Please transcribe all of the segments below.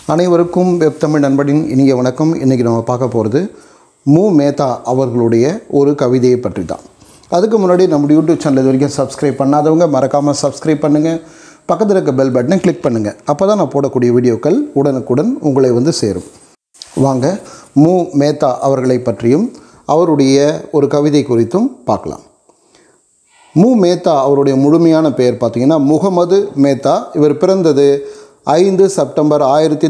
அனைவருக்கும் வெப் தமிழ் நண்பனின் இனிய வணக்கம். இன்றைக்கி நம்ம பார்க்க போகிறது mu.metha அவர்களுடைய ஒரு கவிதையை பற்றி தான். அதுக்கு முன்னாடி நம்ம யூடியூப் சேனல் இது வரைக்கும் சப்ஸ்கிரைப் பண்ணாதவங்க மறக்காமல் சப்ஸ்கிரைப் பண்ணுங்கள். பக்கத்தில் இருக்க பெல் பட்டனை கிளிக் பண்ணுங்கள். அப்போ தான் நான் போடக்கூடிய வீடியோக்கள் உடனுக்குடன் உங்களை வந்து சேரும். வாங்க mu.metha அவர்களை பற்றியும் அவருடைய ஒரு கவிதை குறித்தும் பார்க்கலாம். mu.metha அவருடைய முழுமையான பெயர் பார்த்திங்கன்னா mu.metha. இவர் பிறந்தது 5 செப்டம்பர்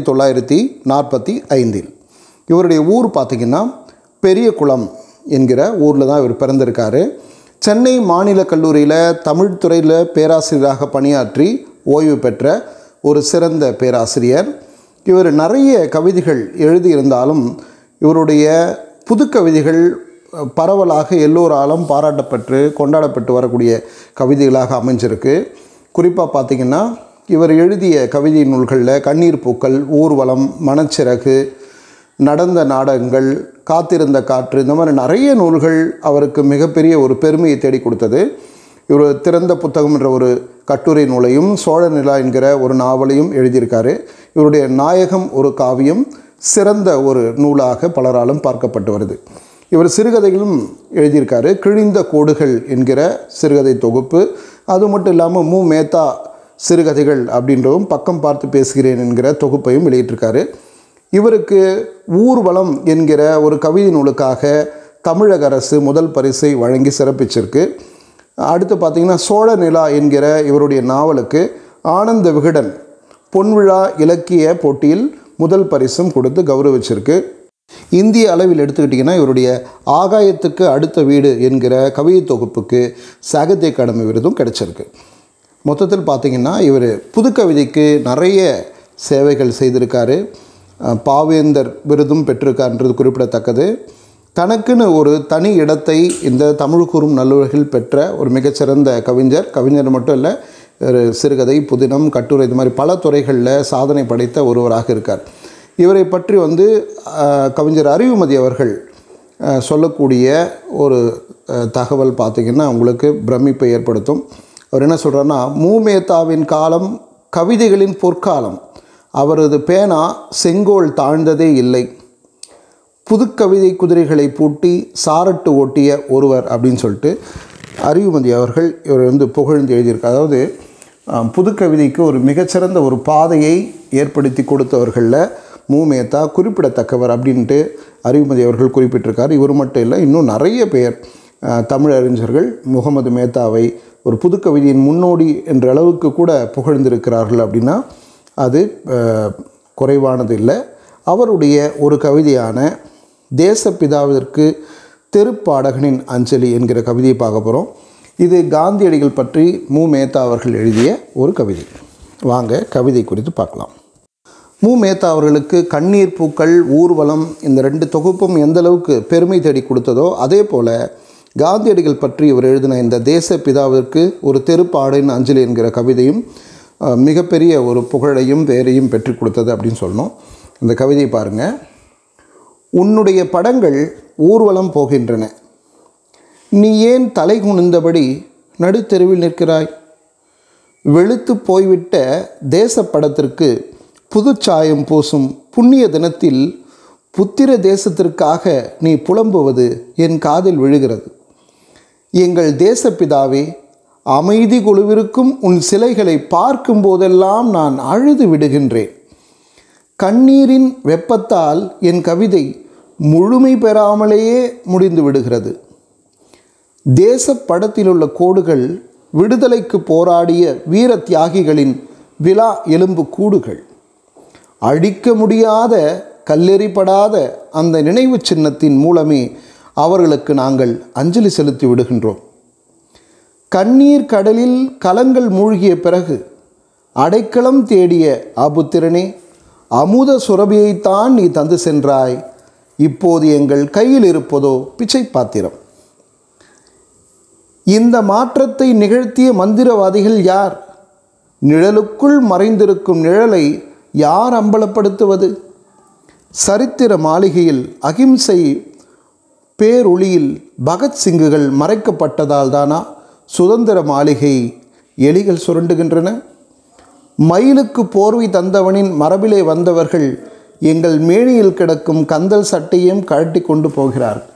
1945. இவருடைய ஊர் பார்த்திங்கன்னா பெரியகுளம் என்கிற ஊரில் தான் இவர் பிறந்திருக்காரு. சென்னை மாநில கல்லூரியில் தமிழ் துறையில் பேராசிரியராக பணியாற்றி ஓய்வு பெற்ற ஒரு சிறந்த பேராசிரியர். இவர் நிறைய கவிதைகள் எழுதியிருந்தாலும் இவருடைய புது கவிதைகள் பரவலாக எல்லோராலும் பாராட்டப்பட்டு கொண்டாடப்பட்டு வரக்கூடிய கவிதைகளாக அமைஞ்சிருக்கு. குறிப்பாக பார்த்திங்கன்னா இவர் எழுதிய கவிதை நூல்களில் கண்ணீர் பூக்கள், ஊர்வலம், மனச்சிறகு, நடந்த நாடகங்கள், காத்திருந்த காற்று, இந்த மாதிரி நிறைய நூல்கள் அவருக்கு மிகப்பெரிய ஒரு பெருமையை தேடி கொடுத்தது. இவர் திறந்த புத்தகம் என்ற ஒரு கட்டுரை நூலையும் சோழ நிலா என்கிற ஒரு நாவலையும் எழுதியிருக்காரு. இவருடைய நாயகம் ஒரு காவியம் சிறந்த ஒரு நூலாக பலராலும் பார்க்கப்பட்டு வருது. இவர் சிறுகதைகளும் எழுதியிருக்காரு. கிழிந்த கோடுகள் என்கிற சிறுகதை தொகுப்பு, அது மட்டும் இல்லாமல் mu.metha சிறுகதைகள் அப்படின்றவும் பக்கம் பார்த்து பேசுகிறேன் என்கிற தொகுப்பையும் வெளியிட்டிருக்காரு. இவருக்கு ஊர்வலம் என்கிற ஒரு கவிதை நூலுக்காக தமிழக அரசு முதல் பரிசை வழங்கி சிறப்பிச்சிருக்கு. அடுத்து பார்த்திங்கன்னா சோழ நிலா என்கிற இவருடைய நாவலுக்கு ஆனந்த விகடன் பொன்விழா இலக்கிய போட்டியில் முதல் பரிசும் கொடுத்து கௌரவிச்சிருக்கு. இந்திய அளவில் எடுத்துக்கிட்டிங்கன்னா இவருடைய ஆகாயத்துக்கு அடுத்த வீடு என்கிற கவிதை தொகுப்புக்கு சாகித்ய அகாடமி விருதும் கிடைச்சிருக்கு. மொத்தத்தில் பார்த்திங்கன்னா இவர் புது கவிதைக்கு நிறைய சேவைகள் செய்திருக்காரு. பாவேந்தர் விருதும் பெற்றிருக்காருன்றது குறிப்பிடத்தக்கது. தனக்குன்னு ஒரு தனி இடத்தை இந்த தமிழ் கூறும் நல்லுலகில் பெற்ற ஒரு மிகச்சிறந்த கவிஞர் மட்டும் இல்லை, ஒரு சிறுகதை, புதினம், கட்டுரை, இது மாதிரி பல துறைகளில் சாதனை படைத்த ஒருவராக இருக்கார். இவரை பற்றி கவிஞர் அறிவுமதி அவர்கள் சொல்லக்கூடிய ஒரு தகவல் பார்த்திங்கன்னா உங்களுக்கு பிரமிப்பை ஏற்படுத்தும். அவர் என்ன சொல்கிறாருன்னா, mu.methaவின் காலம் கவிதைகளின் பொற்காலம். அவரது பேனா செங்கோல் தாழ்ந்ததே இல்லை. புது கவிதை குதிரைகளை பூட்டி சாரட்டு ஓட்டிய ஒருவர் அப்படின்னு சொல்லிட்டு அறிவுமதி அவர்கள் இவர் புகழ்ந்து எழுதியிருக்கார். அதாவது புது கவிதைக்கு ஒரு மிகச்சிறந்த ஒரு பாதையை ஏற்படுத்தி கொடுத்தவர்களில் mu.metha குறிப்பிடத்தக்கவர் அப்படின்ட்டு அறிவுமதி அவர்கள் குறிப்பிட்டிருக்கார். இவர் மட்டும் இல்லை, இன்னும் நிறைய பேர் தமிழறிஞர்கள் mu.methaவை ஒரு புது கவிதையின் முன்னோடி என்ற அளவுக்கு கூட புகழ்ந்திருக்கிறார்கள். அப்படின்னா அது குறைவானது இல்லை. அவருடைய ஒரு கவிதையான தேசப்பிதாவிற்கு தெருப்பாடகனின் அஞ்சலி என்கிற கவிதையை பார்க்க போகிறோம். இது காந்தியடிகள் பற்றி mu.metha அவர்கள் எழுதிய ஒரு கவிதை. வாங்க கவிதை குறித்து பார்க்கலாம். mu.metha அவர்களுக்கு கண்ணீர் பூக்கள், ஊர்வலம் இந்த ரெண்டு தொகுப்பும் எந்த அளவுக்கு பெருமை தேடி கொடுத்ததோ அதே போல் காந்தியடிகள் பற்றி இவர் எழுதின இந்த தேசப்பிதாவிற்கு ஒரு தெருப்பாடின் அஞ்சலி என்கிற கவிதையும் மிகப்பெரிய ஒரு புகழையும் பேரையும் பெற்றுக் கொடுத்தது அப்படின்னு சொல்லணும். இந்த கவிதை பாருங்கள். உன்னுடைய படங்கள் ஊர்வலம் போகின்றன. நீ ஏன் தலை குனிந்தபடி நடுத்தெருவில் நிற்கிறாய்? வெளுத்து போய்விட்ட தேசப்படத்திற்கு புதுச்சாயம் பூசும் புண்ணிய தினத்தில் புத்திர தேசத்திற்காக நீ புலம்புவது என் காதில் விழுகிறது. எங்கள் தேசப்பிதாவே, அமைதி குழுவிற்கும் உன் சிலைகளை பார்க்கும் போதெல்லாம் நான் அழுது விடுகின்றேன். கண்ணீரின் வெப்பத்தால் என் கவிதை முழுமை பெறாமலேயே முடிந்து விடுகிறது. தேசப்படத்திலுள்ள கோடுகள் விடுதலைக்கு போராடிய வீர தியாகிகளின் விலா எலும்பு கூடுகள். அழிக்க முடியாத கல்லெறிப்படாத அந்த நினைவு சின்னத்தின் மூலமே அவர்களுக்கு நாங்கள் அஞ்சலி செலுத்தி விடுகின்றோம். கண்ணீர் கடலில் கலங்கள் மூழ்கிய பிறகு அடைக்கலம் தேடிய ஆபுத்திரனே, அமுத சுரபியைத்தான் நீ தந்து சென்றாய். இப்போது எங்கள் கையில் இருப்பதோ பிச்சை பாத்திரம். இந்த மாற்றத்தை நிகழ்த்திய மந்திரவாதிகள் யார்? நிழலுக்குள் மறைந்திருக்கும் நிழலை யார் அம்பலப்படுத்துவது? சரித்திர மாளிகையில் அகிம்சை பேரொளியில் பகத்சிங்குகள் மறைக்கப்பட்டதால் தானா சுதந்திர மாளிகை எலிகள் சுரண்டுகின்றன? மயிலுக்கு போர்வை தந்தவனின் மரபிலே வந்தவர்கள் எங்கள் மேனியில் கிடக்கும் கந்தல் சட்டையும் கழட்டி கொண்டு போகிறார்கள்.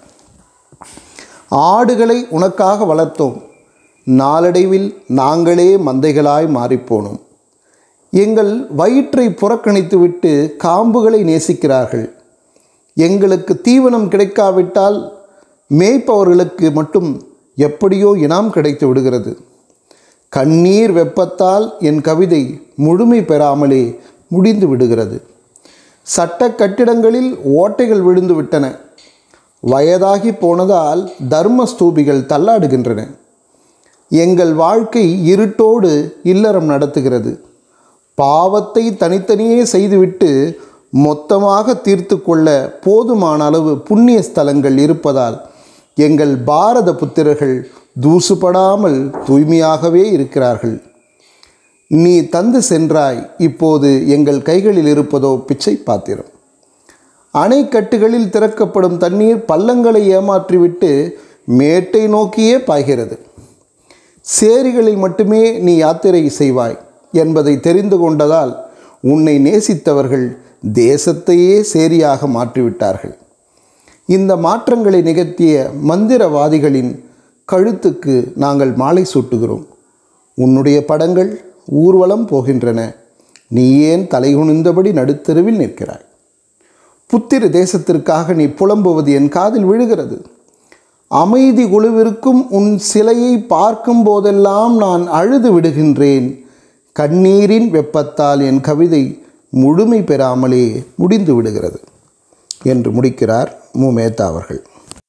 ஆடுகளை உனக்காக வளர்த்தோம், நாளடைவில் நாங்களே மந்தைகளாய் மாறிப்போனோம். எங்கள் வயிற்றை புறக்கணித்துவிட்டு காம்புகளை நேசிக்கிறார்கள். எங்களுக்கு தீவனம் கிடைக்காவிட்டால் மேய்ப்பவர்களுக்கு மட்டும் எப்படியோ இனாம் கிடைத்து விடுகிறது. கண்ணீர் வெப்பத்தால் என் கவிதை முழுமை பெறாமலே முடிந்து விடுகிறது. சட்ட கட்டிடங்களில் ஓட்டைகள் விழுந்து விட்டன. வயதாகி போனதால் தர்ம ஸ்தூபிகள் தள்ளாடுகின்றன. எங்கள் வாழ்க்கை இருட்டோடு இல்லறம் நடத்துகிறது. பாவத்தை தனித்தனியே செய்துவிட்டு மொத்தமாக தீர்த்து கொள்ள போதுமான அளவு புண்ணிய ஸ்தலங்கள் இருப்பதால் எங்கள் பாரத புத்திரர்கள் தூசுபடாமல் தூய்மையாகவே இருக்கிறார்கள். நீ தந்து சென்றாய், இப்போது எங்கள் கைகளில் இருப்பதோ பிச்சை பாத்திரம். அணைக்கட்டுகளில் திறக்கப்படும் தண்ணீர் பள்ளங்களை ஏமாற்றிவிட்டு மேட்டை நோக்கியே பாய்கிறது. சேரிகளில் மட்டுமே நீ யாத்திரை செய்வாய் என்பதை தெரிந்து கொண்டதால் உன்னை நேசித்தவர்கள் தேசத்தையே சேரியாக மாற்றிவிட்டார்கள். இந்த மாற்றங்களை நிகழ்த்திய மந்திரவாதிகளின் கழுத்துக்கு நாங்கள் மாலை சூட்டுகிறோம். உன்னுடைய படங்கள் ஊர்வலம் போகின்றன. நீ ஏன் தலைகுனிந்தபடி நடுத்தெருவில் நிற்கிறாய்? புத்திர தேசத்திற்காக நீ புலம்புவது என் காதில் விழுகிறது. அமைதி குழுவிற்கும் உன் சிலையை பார்க்கும் போதெல்லாம் நான் அழுது விடுகின்றேன். கண்ணீரின் வெப்பத்தால் என் கவிதை முழுமை பெறாமலே முடிந்து விடுகிறது என்று முடிக்கிறார் mu.metha அவர்கள்.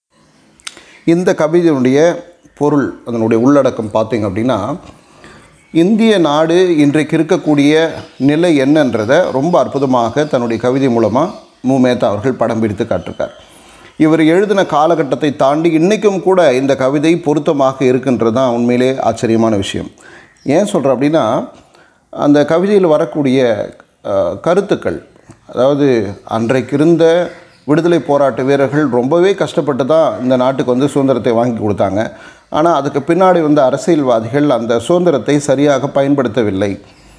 இந்த கவிதையினுடைய பொருள், அதனுடைய உள்ளடக்கம் பார்த்தீங்க அப்படின்னா, இந்திய நாடு இன்றைக்கு இருக்கக்கூடிய நிலை என்னன்றதை ரொம்ப அற்புதமாக தன்னுடைய கவிதை மூலமாக mu.metha அவர்கள் படம் பிடித்து காட்டிருக்கார். இவர் எழுதின காலகட்டத்தை தாண்டி இன்றைக்கும் கூட இந்த கவிதை பொருத்தமாக இருக்கின்றது தான் உண்மையிலே ஆச்சரியமான விஷயம். ஏன் சொல்கிறேன் அப்படின்னா, அந்த கவிதையில் வரக்கூடிய கருத்துக்கள், அதாவது அன்றைக்கு இருந்த விடுதலை போராட்ட வீரர்கள் ரொம்பவே கஷ்டப்பட்டு தான் இந்த நாட்டுக்கு வந்து சுதந்திரத்தை வாங்கி கொடுத்தாங்க. ஆனால் அதுக்கு பின்னாடி வந்த அரசியல்வாதிகள் அந்த சுதந்திரத்தை சரியாக பயன்படுத்தவில்லை.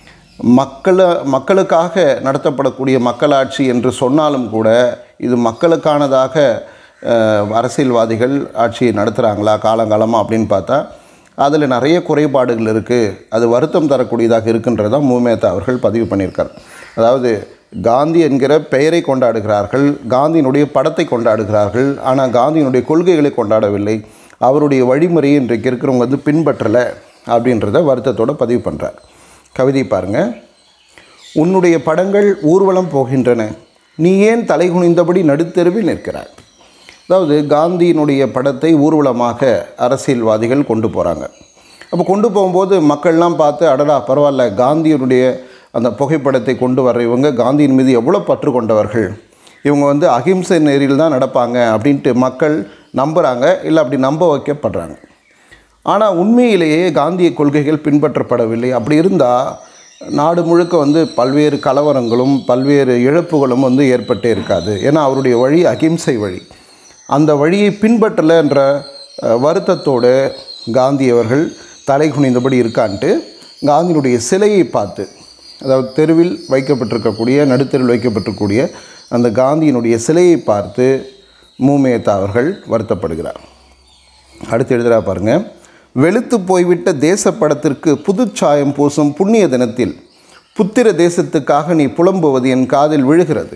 மக்களுக்காக நடத்தப்படக்கூடிய மக்களாட்சி என்று சொன்னாலும் கூட இது மக்களுக்கானதாக அரசியல்வாதிகள் ஆட்சியை நடத்துகிறாங்களா காலங்காலமாக அப்படின்னு பார்த்தா அதில் நிறைய குறைபாடுகள் இருக்குது. அது வருத்தம் தரக்கூடியதாக இருக்குன்றதான் mu.metha அவர்கள் பதிவு பண்ணியிருக்கார். அதாவது காந்தி என்கிற பெயரை கொண்டாடுகிறார்கள், காந்தியினுடைய படத்தை கொண்டாடுகிறார்கள், ஆனால் காந்தியினுடைய கொள்கைகளை கொண்டாடவில்லை. அவருடைய வழிமுறையை இன்றைக்கு இருக்கிறவங்க வந்து பின்பற்றலை அப்படின்றத வருத்தத்தோடு பதிவு பண்ணுறார். கவிதை பாருங்கள். உன்னுடைய படங்கள் ஊர்வலம் போகின்றன, நீ ஏன் தலைகுனிந்தபடி நடுத்தெருவில் நிற்கிறாய்? அதாவது காந்தியினுடைய படத்தை ஊர்வலமாக அரசியல்வாதிகள் கொண்டு போகிறாங்க. அப்போ கொண்டு போகும்போது மக்கள்லாம் பார்த்து, அடடா பரவாயில்ல, காந்தியினுடைய அந்த புகைப்படத்தை கொண்டு வர இவங்க காந்தியின் மீது எவ்வளோ பற்று கொண்டவர்கள், இவங்க வந்து அகிம்சை நெறியில் தான் நடப்பாங்க அப்படின்ட்டு மக்கள் நம்புகிறாங்க, இல்லை அப்படி நம்ப வைக்கப்படுறாங்க. ஆனால் உண்மையிலேயே காந்திய கொள்கைகள் பின்பற்றப்படவில்லை. அப்படி இருந்தால் நாடு முழுக்க வந்து பல்வேறு கலவரங்களும் பல்வேறு இழப்புகளும் வந்து ஏற்பட்டே இருக்காது. ஏன்னா அவருடைய வழி அகிம்சை வழி. அந்த வழியை பின்பற்றலை என்ற வருத்தத்தோடு காந்தி அவர்கள் தலை குனிந்தபடி இருக்கான்ட்டு காந்தியினுடைய சிலையை பார்த்து, அதாவது தெருவில் வைக்கப்பட்டிருக்கக்கூடிய நடுத்தெருவில் வைக்கப்பட்டிருக்கக்கூடிய அந்த காந்தியினுடைய சிலையை பார்த்து mu.metha அவர்கள் வருத்தப்படுகிறார். அடுத்து எழுதுகிறா பாருங்கள். வெளுத்து போய்விட்ட தேசப்படத்திற்கு புதுச்சாயம் பூசும் புண்ணிய தினத்தில் புத்திர தேசத்துக்காக நீ புலம்புவது என் காதில் விழுகிறது.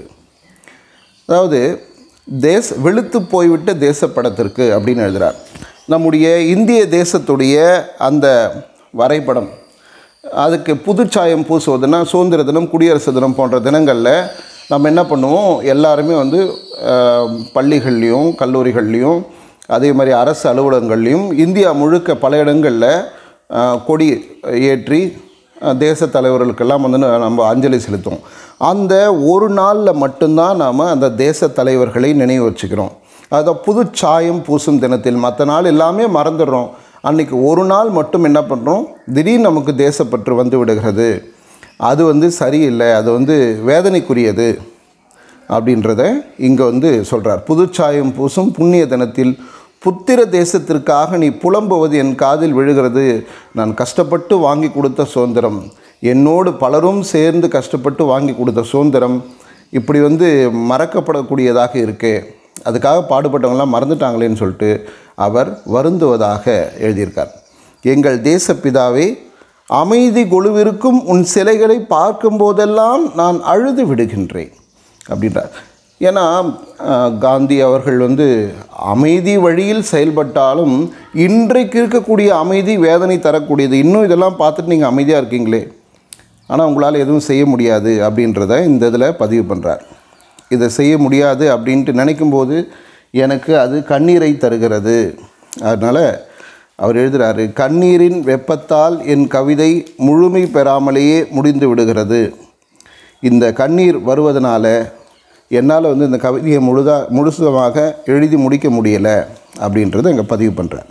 அதாவது வெளுத்து போய்விட்ட தேசப்படத்திற்கு அப்படின்னு எழுதுகிறார். நம்முடைய இந்திய தேசத்துடைய அந்த வரைபடம், அதுக்கு புதுச்சாயம் பூசுவதுன்னா சுதந்திர தினம், குடியரசு தினம் போன்ற தினங்களில் நம்ம என்ன பண்ணுவோம், எல்லாருமே வந்து பள்ளிகள்லேயும் கல்லூரிகள்லேயும் அதே மாதிரி அரசு அலுவலகங்கள்லேயும் இந்தியா முழுக்க பல இடங்களில் கொடி ஏற்றி தேச தலைவர்களுக்கெல்லாம் வந்து நம்ம அஞ்சலி செலுத்துவோம். அந்த ஒரு நாளில் மட்டும்தான் நாம் அந்த தேச தலைவர்களை நினைவு வச்சுக்கிறோம். அதை புதுச்சாயம் பூசும் தினத்தில், மற்ற நாள் எல்லாமே மறந்துடுறோம். அன்றைக்கி ஒரு நாள் மட்டும் என்ன பண்ணுறோம், திடீர்னு நமக்கு தேசப்பற்று வந்து விடுகிறது. அது வந்து சரியில்லை, அது வந்து வேதனைக்குரியது அப்படின்றத இங்கே வந்து சொல்கிறார். புதுச்சாயம் பூசும் புண்ணிய தினத்தில் புத்திர தேசத்திற்காக நீ புலம்புவது என் காதில் விழுகிறது. நான் கஷ்டப்பட்டு வாங்கி கொடுத்த சுதந்திரம் என்னோடு பலரும் சேர்ந்து கஷ்டப்பட்டு வாங்கி கொடுத்த சுதந்திரம் இப்படி மறக்கப்படக்கூடியதாக இருக்கே, அதுக்காக பாடுபட்டவங்களாம் மறந்துட்டாங்களேன்னு சொல்லிட்டு அவர் வருந்துவதாக எழுதியிருக்கார். எங்கள் தேசப்பிதாவே, அமைதி கொலுவிருக்கும் உன் சிலைகளை பார்க்கும் போதெல்லாம் நான் அழுது விடுகின்றேன் அப்படின்றார். ஏன்னா காந்தி அவர்கள் அமைதி வழியில் செயல்பட்டாலும் இன்றைக்கு இருக்கக்கூடிய அமைதி வேதனை தரக்கூடியது. இன்னும் இதெல்லாம் பார்த்துட்டு நீங்கள் அமைதியாக இருக்கீங்களே, ஆனால் உங்களால் எதுவும் செய்ய முடியாது அப்படின்றத இந்த இதில் பதிவு பண்ணுறார். இதை செய்ய முடியாது அப்படின்ட்டு நினைக்கும்போது எனக்கு அது கண்ணீரை தருகிறது. அதனால் அவர் எழுதுகிறாரு, கண்ணீரின் வெப்பத்தால் என் கவிதை முழுமை பெறாமலேயே முடிந்து விடுகிறது. இந்த கண்ணீர் வருவதனால என்னால் இந்த கவிதையை முழுசமாக எழுதி முடிக்க முடியலை அப்படின்றத இங்கே பதிவு பண்ணுறார்.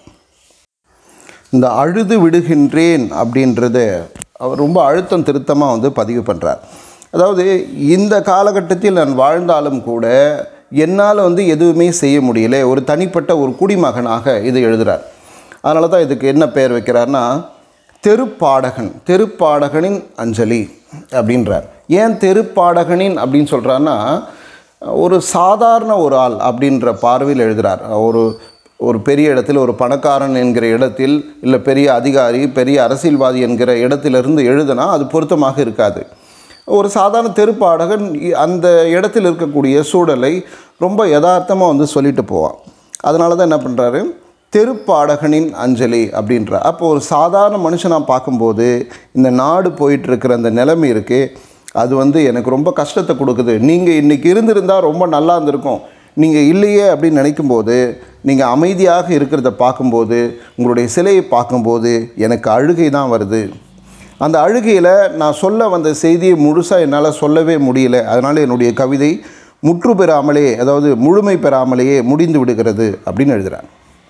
இந்த அழுது விடுகின்றேன் அப்படின்றத அவர் ரொம்ப அழுத்தம் திருத்தமாக பதிவு பண்ணுறார். அதாவது இந்த காலகட்டத்தில் நான் வாழ்ந்தாலும் கூட என்னால் எதுவுமே செய்ய முடியலை, ஒரு தனிப்பட்ட ஒரு குடிமகனாக இதை எழுதுகிறார். அதனால தான் இதுக்கு என்ன பெயர் வைக்கிறார்னா தெருப்பாடகனின் அஞ்சலி அப்படின்றார். ஏன் தெருப்பாடகனின் அப்படின்னு சொல்கிறாருன்னா, ஒரு சாதாரண ஒரு ஆள் அப்படின்ற பார்வையில் எழுதுகிறார். ஒரு பெரிய இடத்தில், ஒரு பணக்காரன் என்கிற இடத்தில், இல்லை பெரிய அதிகாரி, பெரிய அரசியல்வாதி என்கிற இடத்திலிருந்து எழுதுனா அது பொருத்தமாக இருக்காது. ஒரு சாதாரண தெருப்பாடகன் அந்த இடத்தில் இருக்கக்கூடிய சூழலை ரொம்ப யதார்த்தமாக சொல்லிட்டு போவான். அதனால தான் என்ன பண்ணுறாரு, தெருப்பாடகனின் அஞ்சலி அப்படின்றார். அப்போ ஒரு சாதாரண மனுஷனாக பார்க்கும்போது இந்த நாடு போயிட்டுருக்கிற அந்த நிலைமை இருக்குது, அது எனக்கு ரொம்ப கஷ்டத்தை கொடுக்குது. நீங்கள் இன்றைக்கி இருந்திருந்தால் ரொம்ப நல்லா இருந்திருக்கும், நீங்கள் இல்லையே அப்படின்னு நினைக்கும்போது, நீங்கள் அமைதியாக இருக்கிறத பார்க்கும்போது, உங்களுடைய சிலையை பார்க்கும்போது எனக்கு அழுகை தான் வருது. அந்த அழுகையில் நான் சொல்ல வந்த செய்தியை முழுசாக என்னால் சொல்லவே முடியல. அதனால் என்னுடைய கவிதை முற்று பெறாமலே, அதாவது முழுமை பெறாமலேயே முடிந்து விடுகிறது அப்படின்னு எழுதுகிறார்.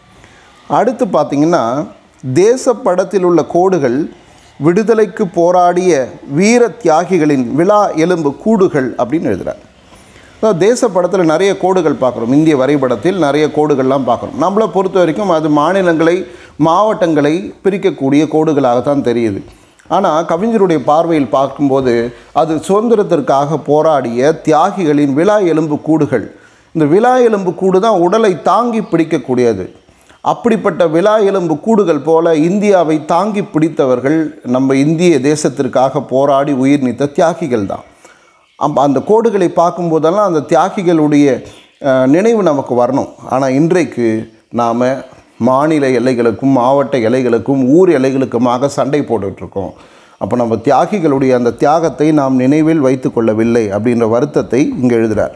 அடுத்து பார்த்திங்கன்னா, தேசப்படத்தில் உள்ள கோடுகள் விடுதலைக்கு போராடிய வீர தியாகிகளின் விழா எலும்பு கூடுகள் அப்படின்னு எழுதுகிறார். தேசப்படத்தில் நிறைய கோடுகள் பார்க்குறோம், இந்திய வரைபடத்தில் நிறைய கோடுகள்லாம் பார்க்குறோம். நம்மளை பொறுத்த வரைக்கும் அது மாநிலங்களை, மாவட்டங்களை பிரிக்கக்கூடிய கோடுகளாகத்தான் தெரியுது. ஆனால் கவிஞருடைய பார்வையில் பார்க்கும்போது அது சுதந்திரத்திற்காக போராடிய தியாகிகளின் விழா எலும்பு கூடுகள். இந்த விழா எலும்பு கூடு தான் உடலை தாங்கி பிடிக்கக்கூடியது. அப்படிப்பட்ட விழா எலும்பு கூடுகள் போல இந்தியாவை தாங்கி பிடித்தவர்கள் நம்ம இந்திய தேசத்திற்காக போராடி உயிர் நீத்த தியாகிகள் தான். அந்த கோடுகளை பார்க்கும்போதெல்லாம் அந்த தியாகிகளுடைய நினைவு நமக்கு வரணும். ஆனால் இன்றைக்கு நாம் மாநில எல்லைகளுக்கும், மாவட்ட எல்லைகளுக்கும், ஊர் எல்லைகளுக்குமாக சண்டை போட்டுட்ருக்கோம். அப்போ நம்ம தியாகிகளுடைய அந்த தியாகத்தை நாம் நினைவில் வைத்து கொள்ளவில்லை அப்படின்ற வருத்தத்தை இங்கே எழுதுகிறார்.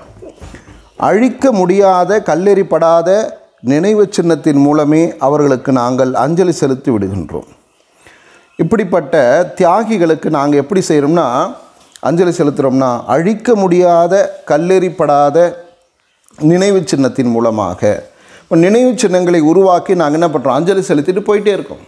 அழிக்க முடியாத, கல்லெறிப்படாத நினைவு சின்னத்தின் மூலமே அவர்களுக்கு நாங்கள் அஞ்சலி செலுத்தி விடுகின்றோம். இப்படிப்பட்ட தியாகிகளுக்கு நாங்கள் எப்படி செய்கிறோம்னா, அஞ்சலி செலுத்துகிறோம்னா, அழிக்க முடியாத, கல்லெறிப்படாத நினைவு சின்னத்தின் மூலமாக. இப்போ நினைவு சின்னங்களை உருவாக்கி நாங்கள் என்ன பண்ணுறோம், அஞ்சலி செலுத்திட்டு போயிட்டே இருக்கோம்.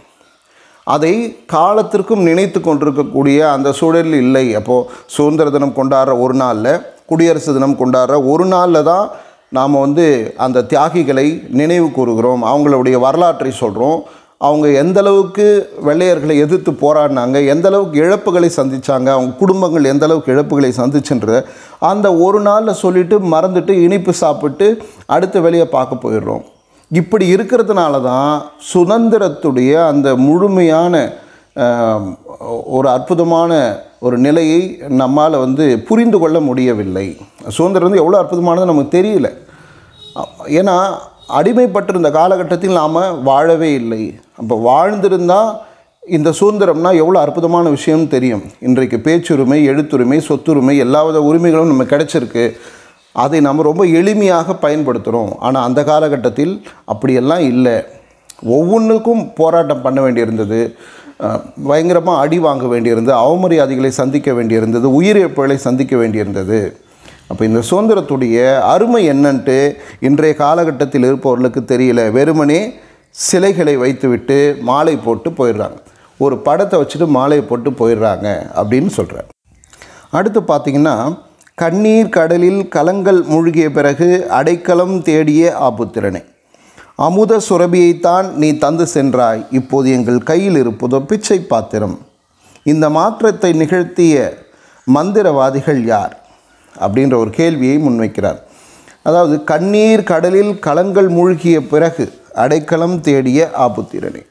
அதை காலத்திற்கும் நினைத்து கொண்டிருக்கக்கூடிய அந்த சூழலில் இல்லை. அப்போது சுதந்திர தினம் கொண்டாடுற ஒரு நாளில், குடியரசு தினம் கொண்டாடுற ஒரு நாளில் தான் நாம் அந்த தியாகிகளை நினைவு கூறுகிறோம், அவங்களுடைய வரலாற்றை சொல்கிறோம். அவங்க எந்தளவுக்கு வெள்ளையர்களை எதிர்த்து போராடினாங்க, எந்தளவுக்கு இழப்புகளை சந்தித்தாங்க, அவங்க குடும்பங்கள் எந்தளவுக்கு இழப்புகளை சந்திச்சுன்ற அந்த ஒரு நாளில் சொல்லிவிட்டு மறந்துட்டு இனிப்பு சாப்பிட்டு அடுத்த வேலையை பார்க்க போயிடுறோம். இப்படி இருக்கிறதுனால தான் சுதந்திரத்துடைய அந்த முழுமையான ஒரு அற்புதமான ஒரு நிலையை நம்மால் புரிந்து கொள்ள முடியவில்லை. சுதந்திரம் எவ்வளோ அற்புதமானது நமக்கு தெரியல. ஏன்னா அடிமைப்பட்டிருந்த காலகட்டத்தில் நாம் வாழவே இல்லை. அப்போ வாழ்ந்திருந்தால் இந்த சுதந்திரம்னா எவ்வளோ அற்புதமான விஷயம்னு தெரியும். இன்றைக்கு பேச்சுரிமை, எழுத்துரிமை, சொத்துரிமை, எல்லா வித உரிமைகளும் நமக்கு கிடைச்சிருக்கு. அதை நம்ம ரொம்ப எளிமையாக பயன்படுத்துகிறோம். ஆனால் அந்த காலகட்டத்தில் அப்படியெல்லாம் இல்லை. ஒவ்வொன்றுக்கும் போராட்டம் பண்ண வேண்டியிருந்தது, பயங்கரமாக அடி வாங்க வேண்டியிருந்தது, அவமரியாதைகளை சந்திக்க வேண்டியிருந்தது, உயிரிழப்புகளை சந்திக்க வேண்டியிருந்தது. அப்போ இந்த சுதந்திரத்துடைய அருமை என்னன்ட்டு இன்றைய காலகட்டத்தில் இருப்பவர்களுக்கு தெரியல. வெறுமனே சிலைகளை வைத்துவிட்டு மாலை போட்டு போயிடுறாங்க, ஒரு படத்தை வச்சுட்டு மாலையை போட்டு போயிடுறாங்க அப்படின்னு சொல்கிறார். அடுத்து பார்த்திங்கன்னா, கண்ணீர் கடலில் கலங்கள் மூழ்கிய பிறகு அடைக்கலம் தேடிய ஆபுத்திரனே, அமுத சுரபியைத்தான் நீ தந்து சென்றாய், இப்போது எங்கள் கையில் இருப்பதோ பிச்சை பாத்திரம். இந்த மாற்றத்தை நிகழ்த்திய மந்திரவாதிகள் யார் அப்படின்ற ஒரு கேள்வியை முன்வைக்கிறார். அதாவது கண்ணீர் கடலில் களங்கள் மூழ்கிய பிறகு அடைக்கலம் தேடிய ஆபுத்திரனே.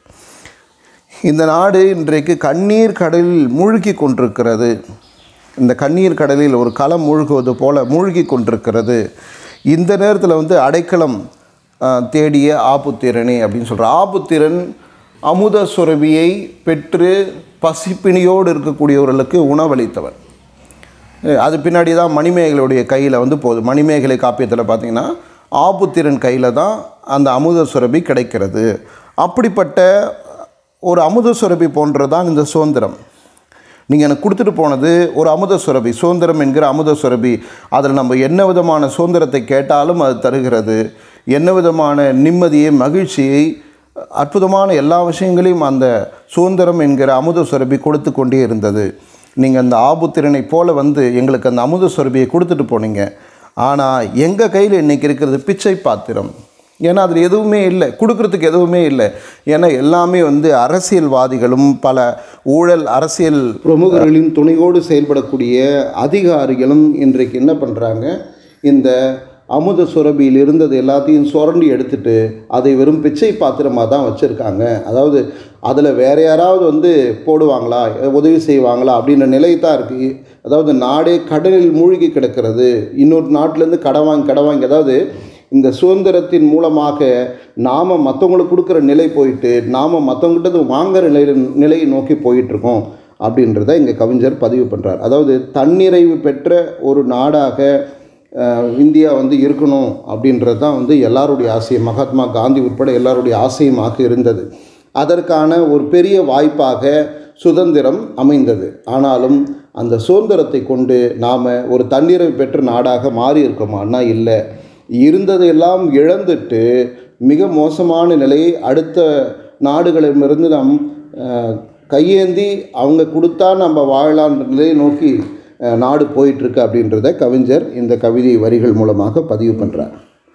இந்த நாடு இன்றைக்கு கண்ணீர் கடலில் மூழ்கி கொண்டிருக்கிறது. இந்த கண்ணீர் கடலில் ஒரு களம் மூழ்குவது போல மூழ்கி கொண்டிருக்கிறது. இந்த நேரத்தில் அடைக்கலம் தேடிய ஆபுத்திரனே அப்படின்னு சொல்கிறார். ஆபுத்திரன் அமுத சுரபியை பெற்று பசிப்பிணியோடு இருக்கக்கூடியவர்களுக்கு உணவளித்தவன். அது பின்னாடி தான் மணிமேகலையுடைய கையில் போகுது. மணிமேகலை காப்பியத்தில் பார்த்திங்கன்னா ஆபுத்திரன் கையில் தான் அந்த அமுத சுரபி கிடைக்கிறது. அப்படிப்பட்ட ஒரு அமுத சுரபி போன்றது தான் இந்த சுதந்திரம். நீங்கள் எனக்கு கொடுத்துட்டு போனது ஒரு அமுத சுரபி, சுதந்திரம் என்கிற அமுத சுரபி. அதில் நம்ம என்ன விதமான சுதந்திரத்தை கேட்டாலும் அது தருகிறது. என்ன விதமான நிம்மதியை, மகிழ்ச்சியை, அற்புதமான எல்லா விஷயங்களையும் அந்த சுதந்திரம் என்கிற அமுத சுரபி கொடுத்து கொண்டே இருந்தது. நீங்கள் அந்த ஆபுத்திரனை போல எங்களுக்கு அந்த அமுத சுரபியை கொடுத்துட்டு போனீங்க. ஆனால் எங்கள் கையில் இன்றைக்கி இருக்கிறது பிச்சை பாத்திரம். ஏன்னா அதில் எதுவுமே இல்லை, கொடுக்கறதுக்கு எதுவுமே இல்லை. ஏன்னா எல்லாமே அரசியல்வாதிகளும் பல ஊழல் அரசியல் பிரமுகர்களின் துணையோடு செயல்படக்கூடிய அதிகாரிகளும் இன்றைக்கு என்ன பண்ணுறாங்க, இந்த அமுத சுரபியில் இருந்தது எல்லாத்தையும் சுரண்டி எடுத்துட்டு அதை வெறும் பிச்சை பாத்திரமாக தான் வச்சுருக்காங்க. அதாவது அதில் வேறு யாராவது போடுவாங்களா, உதவி செய்வாங்களா அப்படின்ற நிலை தான் இருக்குது. அதாவது நாடே கடலில் மூழ்கி கிடக்கிறது. இன்னொரு நாட்டிலேருந்து கடை வாங்கி அதாவது இந்த சுதந்திரத்தின் மூலமாக நாம் மற்றவங்களுக்கு கொடுக்குற நிலை போயிட்டு நாம் மற்றவங்ககிட்ட வாங்குகிற நிலையை நோக்கி போயிட்டுருக்கோம் அப்படின்றத இங்கே கவிஞர் பதிவு பண்ணுறார். அதாவது தன்னிறைவு பெற்ற ஒரு நாடாக இந்தியா இருக்கணும் அப்படின்றது தான் எல்லாருடைய ஆசையும், மகாத்மா காந்தி உட்பட எல்லாருடைய ஆசையுமாக இருந்தது. அதற்கான ஒரு பெரிய வாய்ப்பாக சுதந்திரம் அமைந்தது. ஆனாலும் அந்த சுதந்திரத்தை கொண்டு நாம் ஒரு தன்னிறைவு பெற்ற நாடாக மாறி இருக்கோமான்னா இல்லை. இருந்ததையெல்லாம் இழந்துட்டு மிக மோசமான நிலையை அடுத்த நாடுகளிடமிருந்து நாம் கையேந்தி அவங்க கொடுத்தா நம்ம வாழலான்ற நிலையை நோக்கி நாடு போயிட்டுருக்கு அப்படின்றத கவிஞர் இந்த கவிதை வரிகள் மூலமாக பதிவு பண்ணுறார்.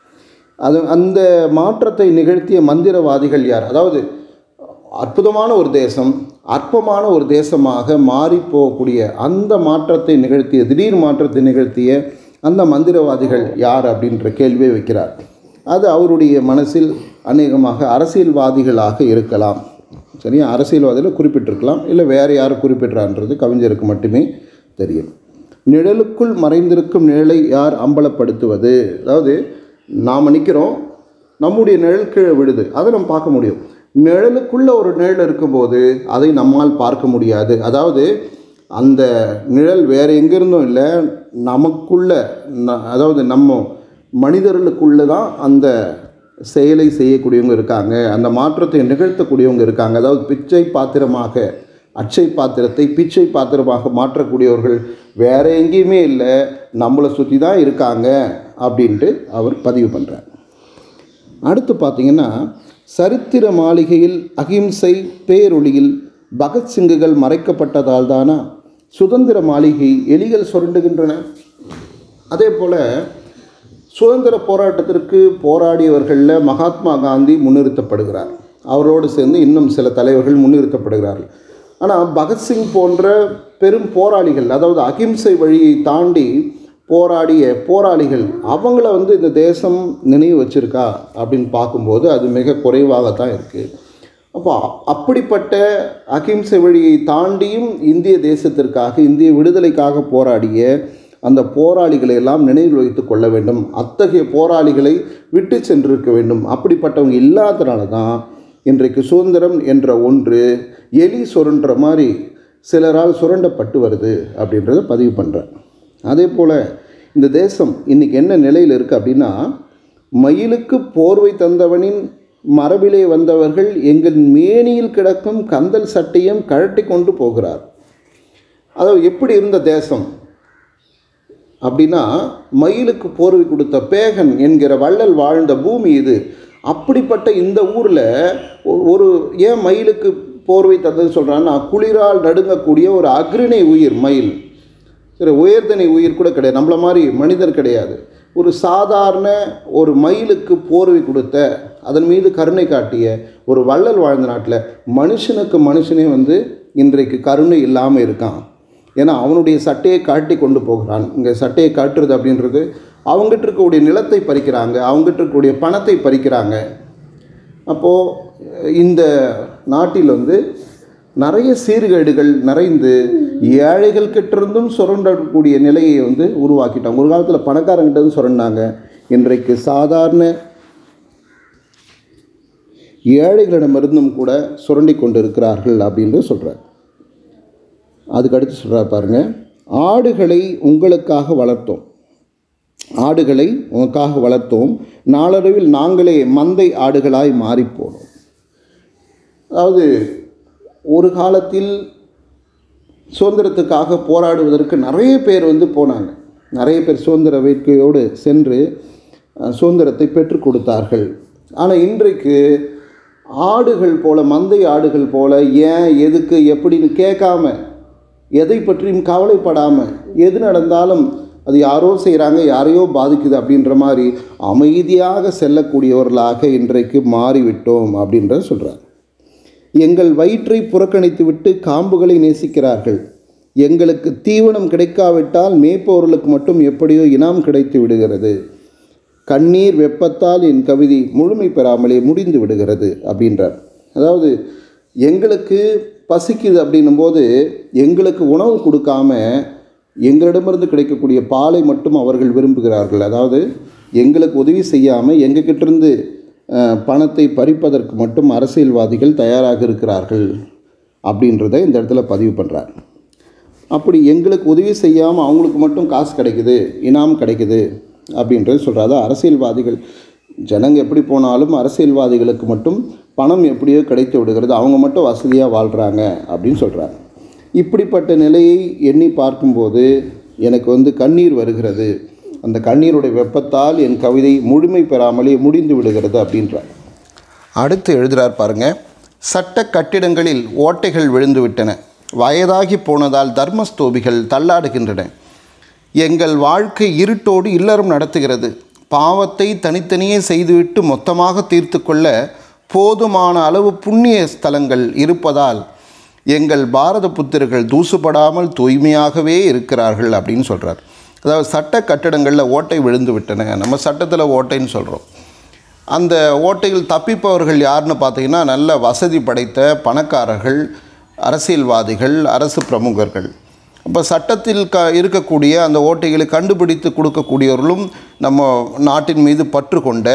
அந்த மாற்றத்தை நிகழ்த்திய மந்திரவாதிகள் யார்? அதாவது அற்புதமான ஒரு தேசம் அற்பமான ஒரு தேசமாக மாறிப்போகக்கூடிய அந்த மாற்றத்தை நிகழ்த்திய, திடீர் மாற்றத்தை நிகழ்த்திய அந்த மந்திரவாதிகள் யார் அப்படின்ற கேள்வியை வைக்கிறார். அது அவருடைய மனசில் அநேகமாக அரசியல்வாதிகளாக இருக்கலாம். சரியா, அரசியல்வாதிகள் குறிப்பிட்டிருக்கலாம், இல்லை வேறு யார் குறிப்பிட்றான்றது கவிஞருக்கு மட்டுமே தெரியும். நிழலுக்குள் மறைந்திருக்கும் நிழலை யார் அம்பலப்படுத்துவது? அதாவது நாம் நிற்கிறோம், நம்முடைய நிழல் கீழே விடுது, அதை நம்ம பார்க்க முடியும். நிழலுக்குள்ளே ஒரு நிழல் இருக்கும்போது அதை நம்மால் பார்க்க முடியாது. அதாவது அந்த நிழல் வேறு எங்கேருந்தும் இல்லை, நமக்குள்ள, அதாவது நம்ம மனிதர்களுக்குள்ளே தான் அந்த செயலை செய்யக்கூடியவங்க இருக்காங்க, அந்த மாற்றத்தை நிகழ்த்தக்கூடியவங்க இருக்காங்க. அதாவது பிச்சை பாத்திரமாக, அட்சை பாத்திரத்தை பிச்சை பாத்திரமாக மாற்றக்கூடியவர்கள் வேறு எங்கேயுமே இல்லை, நம்மளை சுற்றி தான் இருக்காங்க அப்படின்ட்டு அவர் பதிவு பண்ணுறார். அடுத்து பார்த்திங்கன்னா, சரித்திர மாளிகையில் அகிம்சை பேரொளியில் பகத்சிங்குகள் மறைக்கப்பட்டதால் தானா சுதந்திர மாளிகை எலிகள் சுரண்டுகின்றன? அதே போல் சுதந்திர போராட்டத்திற்கு போராடியவர்களில் மகாத்மா காந்தி முன்னிறுத்தப்படுகிறார். அவரோடு சேர்ந்து இன்னும் சில தலைவர்கள் முன்னிறுத்தப்படுகிறார்கள். ஆனால் பகத்சிங் போன்ற பெரும் போராளிகள், அதாவது அகிம்சை வழியை தாண்டி போராடிய போராளிகள், அவங்கள இந்த தேசம் நினைவு வச்சுருக்கா அப்படின்னு பார்க்கும்போது அது மிக குறைவாகத்தான் இருக்குது. அப்போ அப்படிப்பட்ட அகிம்சை வழியை தாண்டியும் இந்திய தேசத்திற்காக, இந்திய விடுதலைக்காக போராடிய அந்த போராளிகளை எல்லாம் நினைவில் வைத்து கொள்ள வேண்டும். அத்தகைய போராளிகளை விட்டு சென்றிருக்க வேண்டும். அப்படிப்பட்டவங்க இல்லாதனால தான் இன்றைக்கு சுதந்திரம் என்ற ஒன்று எலி சுரண்டுற மாதிரி சிலரால் சுரண்டப்பட்டு வருது அப்படின்றத பதிவு பண்ணுறேன். அதே போல் இந்த தேசம் இன்றைக்கி என்ன நிலையில் இருக்குது அப்படின்னா, மயிலுக்கு போர்வை தந்தவனின் மரபிலே வந்தவர்கள் எங்கள் மேனியில் கிடக்கும் கந்தல் சட்டையும் கழட்டி கொண்டு போகிறார். அதாவது எப்படி இருந்த தேசம் அப்படின்னா, மயிலுக்கு போர்வை கொடுத்த பேகன் என்கிற வள்ளல் வாழ்ந்த பூமி இது. அப்படிப்பட்ட இந்த ஊரில் ஒரு ஏன் மயிலுக்கு போர்வை தந்தது சொல்கிறான்னா, குளிரால் நடுங்கக்கூடிய ஒரு அக்ரிணை உயிர் மயில். சரி, உயர்தனை உயிர் கூட கிடையாது, நம்மள மாதிரி மனிதர் கிடையாது. ஒரு சாதாரண ஒரு மயிலுக்கு போர்வை கொடுத்த, அதன் மீது கருணை காட்டிய ஒரு வள்ளல் வாழ்ந்த நாட்டில் மனுஷனுக்கு மனுஷனே இன்றைக்கு கருணை இல்லாமல் இருக்கான். ஏன்னா அவனுடைய சட்டையை காட்டி கொண்டு போகிறான். இங்கே சட்டையை காட்டுறது அப்படின்றது அவங்ககிட்ட இருக்கக்கூடிய நிலத்தை பறிக்கிறாங்க, அவங்ககிட்ட இருக்கக்கூடிய பணத்தை பறிக்கிறாங்க. அப்போது இந்த நாட்டில் நிறைய சீர்கேடுகள் நிறைந்து ஏழைகள் கிட்டிருந்தும் சுரண்டக்கூடிய நிலையை உருவாக்கிட்டாங்க. ஒரு காலத்தில் பணக்காரங்கிட்ட சுரண்டாங்க, இன்றைக்கு சாதாரண ஏழைகளிடமிருந்தும் கூட சுரண்டி கொண்டு இருக்கிறார்கள் அப்படின்னு சொல்கிறார். அதுக்கடுத்து சொல்கிறார் பாருங்க, ஆடுகளை உங்களுக்காக வளர்த்தோம், ஆடுகளை உங்களுக்காக வளர்த்தோம், நாளடைவில் நாங்களே மந்தை ஆடுகளாய் மாறிப்போனோம். அதாவது ஒரு காலத்தில் சுதந்திரத்துக்காக போராடுவதற்கு நிறைய பேர் போனாங்க. நிறைய பேர் சுதந்திர வேட்கையோடு சென்று சுதந்திரத்தை பெற்றுக் கொடுத்தார்கள். ஆனால் இன்றைக்கு ஆடுகள் போல, மந்தை ஆடுகள் போல, ஏன் எதுக்கு எப்படின்னு கேட்காம, எதை பற்றியும் கவலைப்படாமல், எது நடந்தாலும் அது யாரோ செய்கிறாங்க, யாரையோ பாதிக்குது அப்படின்ற மாதிரி அமைதியாக செல்லக்கூடியவர்களாக இன்றைக்கு மாறிவிட்டோம் அப்படின்ற சொல்கிறார். எங்கள் வயிற்றை புறக்கணித்து விட்டு காம்புகளை நேசிக்கிறார்கள். எங்களுக்கு தீவனம் கிடைக்காவிட்டால் மேய்ப்பவர்களுக்கு மட்டும் எப்படியோ இனாம் கிடைத்து விடுகிறது. கண்ணீர் வெப்பத்தால் என் கவிதை முழுமை பெறாமலே முடிந்து விடுகிறது அப்படின்றார். அதாவது எங்களுக்கு பசிக்குது அப்படின்னும் போது எங்களுக்கு உணவு கொடுக்காம எங்களிடமிருந்து கிடைக்கக்கூடிய பாலை மட்டும் அவர்கள் விரும்புகிறார்கள். அதாவது எங்களுக்கு உதவி செய்யாமல் எங்ககிட்டேருந்து பணத்தை பறிப்பதற்கு மட்டும் அரசியல்வாதிகள் தயாராக இருக்கிறார்கள் அப்படின்றத இந்த இடத்துல பதிவு பண்ணுறார். அப்படி எங்களுக்கு உதவி செய்யாமல் அவங்களுக்கு மட்டும் காசு கிடைக்குது, இனாம் கிடைக்குது அப்படின்றது சொல்கிறாரு. அரசியல்வாதிகள் ஜனங்க எப்படி போனாலும் அரசியல்வாதிகளுக்கு மட்டும் பணம் எப்படியோ கிடைத்து விடுகிறது, அவங்க மட்டும் வசதியாக வாழ்கிறாங்க அப்படின்னு சொல்கிறாங்க. இப்படிப்பட்ட நிலையை எண்ணி பார்க்கும்போது எனக்கு கண்ணீர் வருகிறது. அந்த கண்ணீருடைய வெப்பத்தால் என் கவிதை முழுமை பெறாமலே முடிந்து விடுகிறது அப்படின்றார். அடுத்து எழுதுகிறார் பாருங்க, சட்ட கட்டிடங்களில் ஓட்டைகள் விழுந்து விட்டன, வயதாகி போனதால் தர்மஸ்தோபிகள் தள்ளாடுகின்றன. எங்கள் வாழ்க்கை இருட்டோடு இல்லறம் நடத்துகிறது. பாவத்தை தனித்தனியே செய்துவிட்டு மொத்தமாக தீர்த்து கொள்ள போதுமான அளவு புண்ணிய ஸ்தலங்கள் இருப்பதால் எங்கள் பாரத புத்திரர்கள் தூசுபடாமல் தூய்மையாகவே இருக்கிறார்கள் அப்படின்னு சொல்கிறார். அதாவது சட்ட கட்டிடங்களில் ஓட்டை விழுந்து விட்டன. நம்ம சட்டத்தில் ஓட்டைன்னு சொல்கிறோம். அந்த ஓட்டையில் தப்பிப்பவர்கள் யாருன்னு பார்த்தீங்கன்னா நல்ல வசதி படைத்த பணக்காரர்கள், அரசியல்வாதிகள், அரசு பிரமுகர்கள். அப்போ சட்டத்தில் இருக்கக்கூடிய அந்த ஓட்டைகளை கண்டுபிடித்து கொடுக்கக்கூடியவர்களும் நம்ம நாட்டின் மீது பற்று கொண்ட,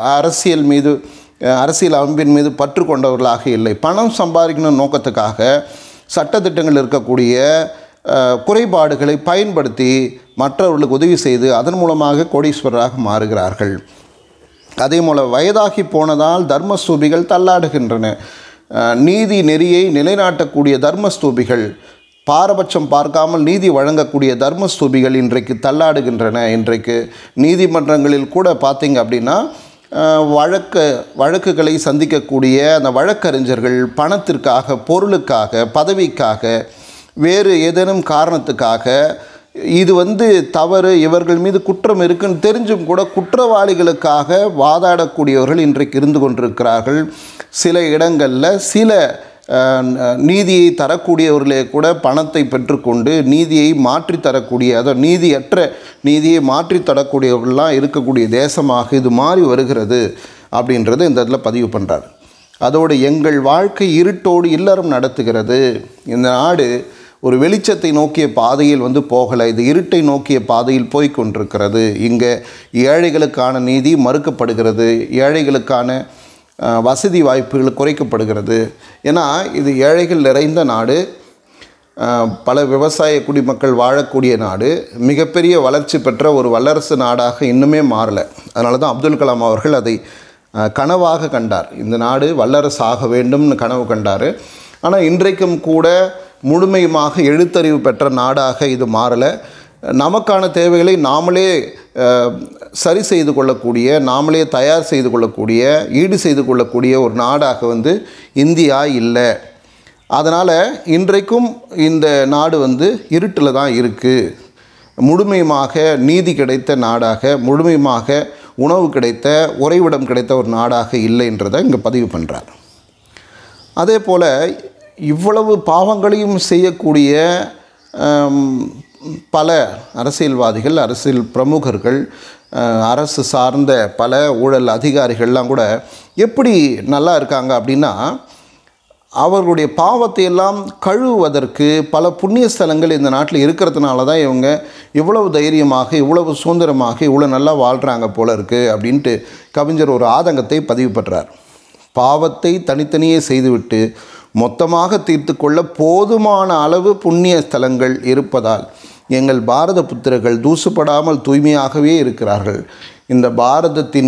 அரசியல் அமைப்பின் மீது பற்று கொண்டவர்களாக இல்லை. பணம் சம்பாதிக்கணும் நோக்கத்துக்காக சட்டத்திட்டங்கள் இருக்கக்கூடிய குறைபாடுகளை பயன்படுத்தி மற்றவர்களுக்கு உதவி செய்து அதன் மூலமாக கோடீஸ்வரராக மாறுகிறார்கள். அதே போல் வயதாகி போனதால் தர்மஸ்தூபிகள் தள்ளாடுகின்றன. நீதி நெறியை நிலைநாட்டக்கூடிய தர்மஸ்தூபிகள், பாரபட்சம் பார்க்காமல் நீதி வழங்கக்கூடிய தர்மஸ்தூபிகள் இன்றைக்கு தள்ளாடுகின்றன. இன்றைக்கு நீதிமன்றங்களில் கூட பார்த்திங்க அப்படின்னா வழக்குகளை சந்திக்கக்கூடிய அந்த வழக்கறிஞர்கள் பணத்திற்காக, பொருளுக்காக, பதவிக்காக, வேறு ஏதேனும் காரணத்துக்காக இது தவறு, இவர்கள் மீது குற்றம் இருக்குன்னு தெரிஞ்சும் கூட குற்றவாளிகளுக்காக வாதாடக்கூடியவர்கள் இன்றைக்கு இருந்து கொண்டிருக்கிறார்கள். சில இடங்களில் சில நீதியை தரக்கூடியவர்களே கூட பணத்தை பெற்றுக்கொண்டு நீதியை மாற்றித்தரக்கூடிய, அதாவது நீதியற்ற நீதியை மாற்றித்தரக்கூடியவர்கள்லாம் இருக்கக்கூடிய தேசமாக இது மாறி வருகிறது அப்படின்றத இந்த இதில் பதிவு பண்ணுறார். அதோடு எங்கள் வாழ்க்கை இருட்டோடு இல்லறம் நடத்துகிறது. இந்த நாடு ஒரு வெளிச்சத்தை நோக்கிய பாதையில் போகலை, இது இருட்டை நோக்கிய பாதையில் போய்கொண்டிருக்கிறது. இங்கே ஏழைகளுக்கான நீதி மறுக்கப்படுகிறது, ஏழைகளுக்கான வசதி வாய்ப்புகள் குறைக்கப்படுகிறது. ஏன்னா இது ஏழைகள் நிறைந்த நாடு, பல விவசாய குடிமக்கள் வாழக்கூடிய நாடு, மிகப்பெரிய வளர்ச்சி பெற்ற ஒரு வல்லரசு நாடாக இன்னுமே மாறலை. அதனால தான் அப்துல் கலாம் அவர்கள் அதை கனவாக கண்டார். இந்த நாடு வல்லரசாக வேண்டும்னு கனவு கண்டார். ஆனால் இன்றைக்கும் கூட முழுமையுமாக எழுத்தறிவு பெற்ற நாடாக இது மாறலை. நமக்கான தேவைகளை நாமளே சரி செய்து கொள்ளக்கூடிய, நாமளே தயார் செய்து கொள்ளக்கூடிய, ஈடு செய்து கொள்ளக்கூடிய ஒரு நாடாக இந்தியா இல்லை. அதனால் இன்றைக்கும் இந்த நாடு இருட்டில் தான் இருக்குது. முழுமையுமாக நீதி கிடைத்த நாடாக, முழுமையுமாக உணவு கிடைத்த, உறைவிடம் கிடைத்த ஒரு நாடாக இல்லைன்றதை இங்கே பதிவு பண்ணுறார். அதே போல் இவ்வளவு பாவங்களையும் செய்யக்கூடிய பல அரசியல்வாதிகள், அரசியல் பிரமுகர்கள், அரசு சார்ந்த பல ஊழல் அதிகாரிகள்லாம் கூட எப்படி நல்லா இருக்காங்க அப்படின்னா, அவர்களுடைய பாவத்தை எல்லாம் கழுவுவதற்கு பல புண்ணிய ஸ்தலங்கள் இந்த நாட்டில் இருக்கிறதுனால தான் இவங்க இவ்வளவு தைரியமாக, இவ்வளவு சுதந்திரமாக, இவ்வளோ நல்லா வாழ்கிறாங்க போல இருக்குது அப்படின்ட்டு கவிஞர் ஒரு ஆதங்கத்தை பதிவு பெற்றார். பாவத்தை தனித்தனியே செய்துவிட்டு மொத்தமாக தீர்த்து கொள்ள போதுமான அளவு புண்ணிய ஸ்தலங்கள் இருப்பதால் எங்கள் பாரத புத்திரர்கள் தூசுப்படாமல் தூய்மையாகவே இருக்கிறார்கள். இந்த பாரதத்தின்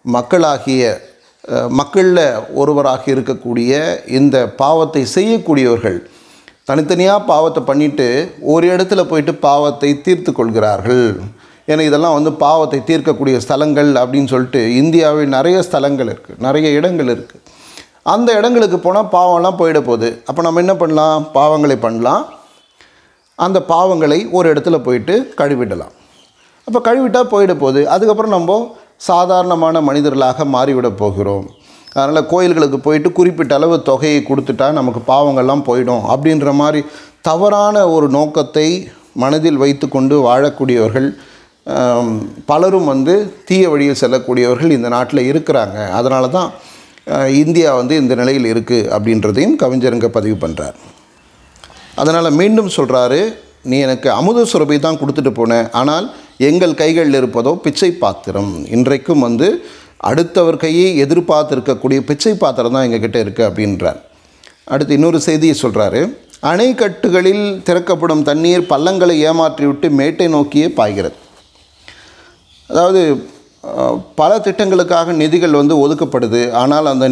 மக்களில் ஒருவராக இருக்கக்கூடிய இந்த பாவத்தை செய்யக்கூடியவர்கள் தனித்தனியாக பாவத்தை பண்ணிவிட்டு ஒரு இடத்துல போயிட்டு பாவத்தை தீர்த்து கொள்கிறார்கள். ஏன்னா இதெல்லாம் பாவத்தை தீர்க்கக்கூடிய ஸ்தலங்கள் அப்படின்னு சொல்லிட்டு இந்தியாவில் நிறைய ஸ்தலங்கள் இருக்குது, நிறைய இடங்கள் இருக்குது. அந்த இடங்களுக்கு போனால் பாவம்லாம் போயிட போகுது. அப்போ நம்ம என்ன பண்ணலாம்? பாவங்களை பண்ணலாம், அந்த பாவங்களை ஒரு இடத்துல போயிட்டு கழுவிடலாம். அப்போ கழுவிட்டால் போயிட போகுது. அதுக்கப்புறம் நம்ம சாதாரணமான மனிதர்களாக மாறிவிட போகிறோம். அதனால் கோயில்களுக்கு போயிட்டு குறிப்பிட்ட அளவு தொகையை கொடுத்துட்டா நமக்கு பாவங்கள்லாம் போயிடும் அப்படின்ற மாதிரி தவறான ஒரு நோக்கத்தை மனதில் வைத்து கொண்டு வாழக்கூடியவர்கள் பலரும் தீய வழியில் செல்லக்கூடியவர்கள் இந்த நாட்டில் இருக்கிறாங்க. அதனால தான் இந்தியா இந்த நிலையில் இருக்குது அப்படின்றதையும் கவிஞருங்க பதிவு பண்ணுறார். அதனால் மீண்டும் சொல்கிறாரு, நீ எனக்கு அமுத சுரபி தான் கொடுத்துட்டு போனேன், ஆனால் எங்கள் கைகளில் இருப்பதோ பிச்சை பாத்திரம். இன்றைக்கும் அடுத்தவர் கையை எதிர்பார்த்திருக்கக்கூடிய பிச்சை பாத்திரம் தான் எங்ககிட்ட இருக்குது அப்படின்றார். அடுத்து இன்னொரு செய்தியை சொல்கிறாரு, அணைக்கட்டுகளில் திறக்கப்படும் தண்ணீர் பள்ளங்களை ஏமாற்றிவிட்டு மேட்டை நோக்கியே பாய்கிறது. அதாவது பல திட்டங்களுக்காக நிதிகள் ஒதுக்கப்படுது. ஆனால் அந்த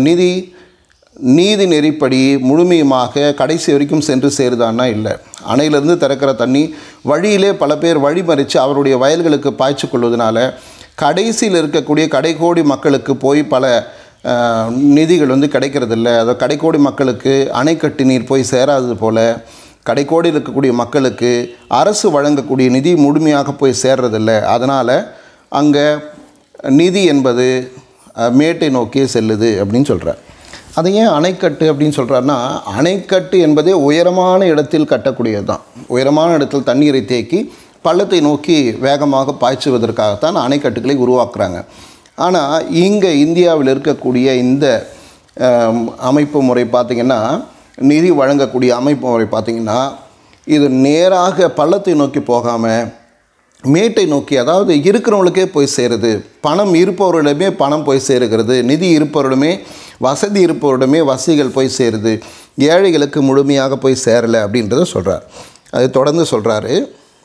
நீதி நெறிப்படி முழுமையுமாக கடைசி வரைக்கும் சென்று சேருதான்னா இல்லை. அணையிலிருந்து திறக்கிற தண்ணி வழியிலே பல பேர் வழிமறித்து அவருடைய வயல்களுக்கு பாய்ச்சி கொள்வதனால கடைசியில் இருக்கக்கூடிய கடைக்கோடி மக்களுக்கு போய் பல நிதிகள் கிடைக்கிறதில்ல. அதை கடைக்கோடி மக்களுக்கு அணைக்கட்டு நீர் போய் சேராதது போல் கடைக்கோடி இருக்கக்கூடிய மக்களுக்கு அரசு வழங்கக்கூடிய நிதி முழுமையாக போய் சேர்றதில்லை. அதனால் அங்கே நிதி என்பது மேட்டை நோக்கியே செல்லுது அப்படின்னு சொல்கிறார். அதை ஏன் அணைக்கட்டு அப்படின்னு சொல்கிறாருன்னா, அணைக்கட்டு என்பதே உயரமான இடத்தில் கட்டக்கூடியது தான். உயரமான இடத்தில் தண்ணீரை தேக்கி பள்ளத்தை நோக்கி வேகமாக பாய்ச்சுவதற்காகத்தான் அணைக்கட்டுகளை உருவாக்குறாங்க. ஆனால் இங்கே இந்தியாவில் இருக்கக்கூடிய இந்த அமைப்பு முறை பார்த்திங்கன்னா, நிதி வழங்கக்கூடிய அமைப்பு முறை பார்த்திங்கன்னா, இது நேராக பள்ளத்தை நோக்கி போகாமல் மேட்டை நோக்கி, அதாவது இருக்கிறவங்களுக்கே போய் சேருது. பணம் இருப்பவர்களிடமே பணம் போய் சேருகிறது, நிதி இருப்பவரிடமே வசதி இருப்பவரிடமே வசதிகள் போய் சேருது, ஏழைகளுக்கு முழுமையாக போய் சேரலை அப்படின்றத சொல்கிறார். அது தொடர்ந்து சொல்கிறாரு,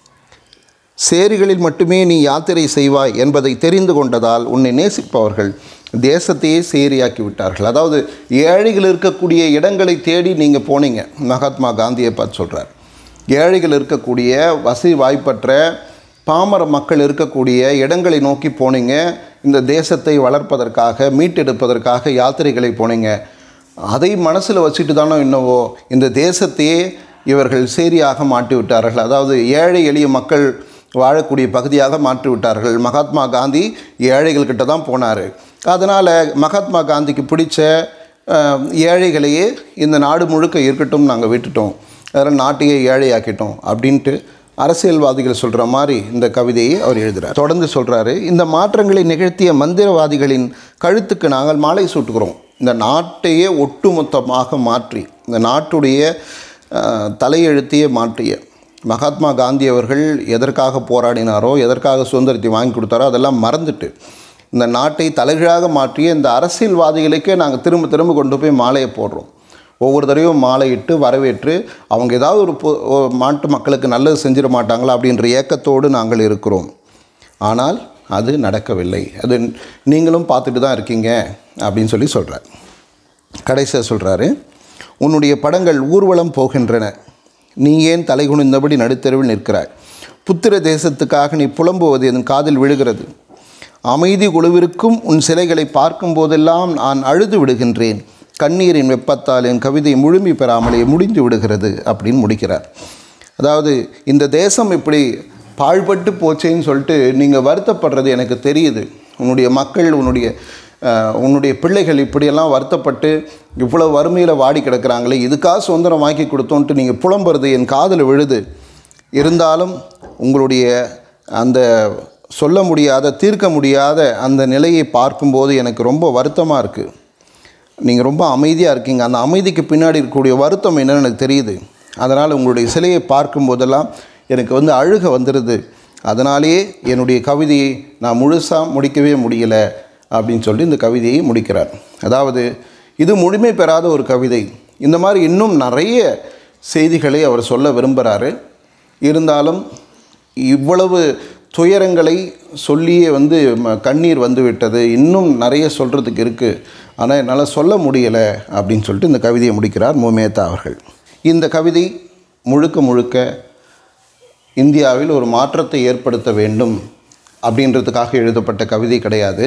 சேரிகளில் மட்டுமே நீ யாத்திரை செய்வாய் என்பதை தெரிந்து கொண்டதால் உன்னை நேசிப்பவர்கள் தேசத்தையே சேரியாக்கி விட்டார்கள். அதாவது ஏழைகள் இருக்கக்கூடிய இடங்களை தேடி நீங்கள் போனீங்க. மகாத்மா காந்தியை பார்த்து சொல்கிறார், ஏழைகள் இருக்கக்கூடிய வசதி வாய்ப்பற்ற பாமர மக்கள் இருக்கக்கூடிய இடங்களை நோக்கி போனீங்க. இந்த தேசத்தை வளர்ப்பதற்காக, மீட்டெடுப்பதற்காக யாத்திரைகளை போனீங்க. அதை மனசில் வச்சுட்டு தானோ என்னவோ இந்த தேசத்தையே இவர்கள் சேரியாக மாற்றி விட்டார்கள். அதாவது ஏழை எளிய மக்கள் வாழக்கூடிய பகுதியாக மாற்றி விட்டார்கள். மகாத்மா காந்தி ஏழைகள்கிட்ட தான் போனார். அதனால் மகாத்மா காந்திக்கு பிடிச்ச ஏழைகளையே இந்த நாடு முழுக்க இருக்கட்டும் நாங்கள் விட்டுட்டோம், அதனால் நாட்டையே ஏழையாக்கிட்டோம் அப்படின்ட்டு அரசியல்வாதிகள் சொல்கிற மாதிரி இந்த கவிதையை அவர் எழுதுகிறார். தொடர்ந்து சொல்கிறாரு, இந்த மாற்றங்களை நிகழ்த்திய மந்திரவாதிகளின் கழுத்துக்கு நாங்கள் மாலை சூட்டுகிறோம். இந்த நாட்டையே ஒட்டுமொத்தமாக மாற்றி, இந்த நாட்டுடைய தலையெழுத்தையே மாற்றிய மகாத்மா காந்தி அவர்கள் எதற்காக போராடினாரோ, எதற்காக சுதந்திரத்தை வாங்கி கொடுத்தாரோ அதெல்லாம் மறந்துட்டு இந்த நாட்டை தலைகீழாக மாற்றிய இந்த அரசியல்வாதிகளுக்கே நாங்கள் திரும்ப திரும்ப கொண்டு போய் மாலையை போடுறோம். ஒவ்வொரு தடவையும் மாலையிட்டு வரவேற்று அவங்க ஏதாவது ஒரு நாட்டு மக்களுக்கு நல்லது செஞ்சிட மாட்டாங்களா அப்படின்ற ஏக்கத்தோடு நாங்கள் இருக்கிறோம். ஆனால் அது நடக்கவில்லை. அது நீங்களும் பார்த்துட்டு தான் இருக்கீங்க அப்படின்னு சொல்கிறார். கடைசியாக சொல்கிறாரு, உன்னுடைய படங்கள் ஊர்வலம் போகின்றன, நீ ஏன் தலைகுனிந்தபடி நடுத்தெருவில் நிற்கிறாய்? புத்திர தேசத்துக்காக நீ புலம்புவது என் காதில் விழுகிறது. அமைதி குழுவிற்கும் உன் சிலைகளை பார்க்கும் போதெல்லாம் நான் அழுது விடுகின்றேன். கண்ணீரின் வெப்பத்தால் என் கவிதை முழுமை பெறாமலே முடிந்து விடுகிறது அப்படின்னு முடிக்கிறார். அதாவது இந்த தேசம் இப்படி பாழ்பட்டு போச்சேன்னு சொல்லிட்டு நீங்கள் வருத்தப்படுறது எனக்கு தெரியுது. உன்னுடைய மக்கள், உன்னுடைய உன்னுடைய பிள்ளைகள் இப்படியெல்லாம் வருத்தப்பட்டு இவ்வளோ வறுமையில் வாடி கிடக்கிறாங்களே, இதுக்காக சுதந்திரம் வாங்கி கொடுத்தோன்ட்டு நீங்கள் புலம்புறது என் காதில் விழுது. இருந்தாலும் உங்களுடைய அந்த சொல்ல முடியாத, தீர்க்க முடியாத அந்த நிலையை பார்க்கும்போது எனக்கு ரொம்ப வருத்தமாக இருக்குது. நீங்கள் ரொம்ப அமைதியாக இருக்கீங்க. அந்த அமைதிக்கு பின்னாடி இருக்கக்கூடிய வருத்தம் என்னன்னு எனக்கு தெரியுது. அதனால் உங்களுடைய சிலையை பார்க்கும்போதெல்லாம் எனக்கு அழுக வந்துடுது. அதனாலேயே என்னுடைய கவிதையை நான் முழுசாக முடிக்கவே முடியலை அப்படின்னு சொல்லி இந்த கவிதையை முடிக்கிறார். அதாவது இது முழுமை பெறாத ஒரு கவிதை. இந்த மாதிரி இன்னும் நிறைய செய்திகளை அவர் சொல்ல விரும்புகிறாரு. இருந்தாலும் இவ்வளவு துயரங்களை சொல்லியே கண்ணீர் வந்துவிட்டது. இன்னும் நிறைய சொல்கிறதுக்கு இருக்குது, ஆனால் என்னால் சொல்ல முடியலை அப்படின்னு சொல்லிட்டு இந்த கவிதையை முடிக்கிறார் mu.metha அவர்கள். இந்த கவிதை முழுக்க முழுக்க இந்தியாவில் ஒரு மாற்றத்தை ஏற்படுத்த வேண்டும் அப்படின்றதுக்காக எழுதப்பட்ட கவிதை கிடையாது.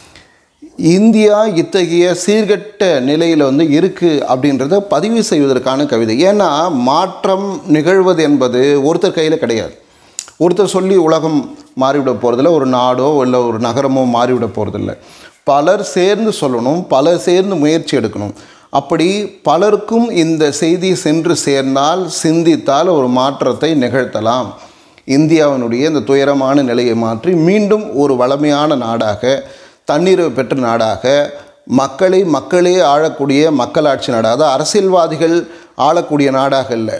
இந்தியா இத்தகைய சீர்கெட்ட நிலையில் இருக்குது அப்படின்றத பதிவு செய்வதற்கான கவிதை. ஏன்னா மாற்றம் நிகழ்வது என்பது ஒருத்தர் கையில் கிடையாது. ஒருத்தர் சொல்லி உலகம் மாறிவிட போகிறதில்ல, ஒரு நாடோ இல்லை ஒரு நகரமோ மாறிவிட போகிறதில்ல. பலர் சேர்ந்து சொல்லணும், பலர் சேர்ந்து முயற்சி எடுக்கணும். அப்படி பலருக்கும் இந்த செய்தி சென்று சேர்ந்தால், சிந்தித்தால் ஒரு மாற்றத்தை நிகழ்த்தலாம். இந்தியாவினுடைய இந்த துயரமான நிலையை மாற்றி மீண்டும் ஒரு வளமையான நாடாக, தன்னிறைவு பெற்ற நாடாக, மக்களே ஆளக்கூடிய மக்களாட்சி நாடாக, அதாவது அரசியல்வாதிகள் ஆளக்கூடிய நாடாக இல்லை,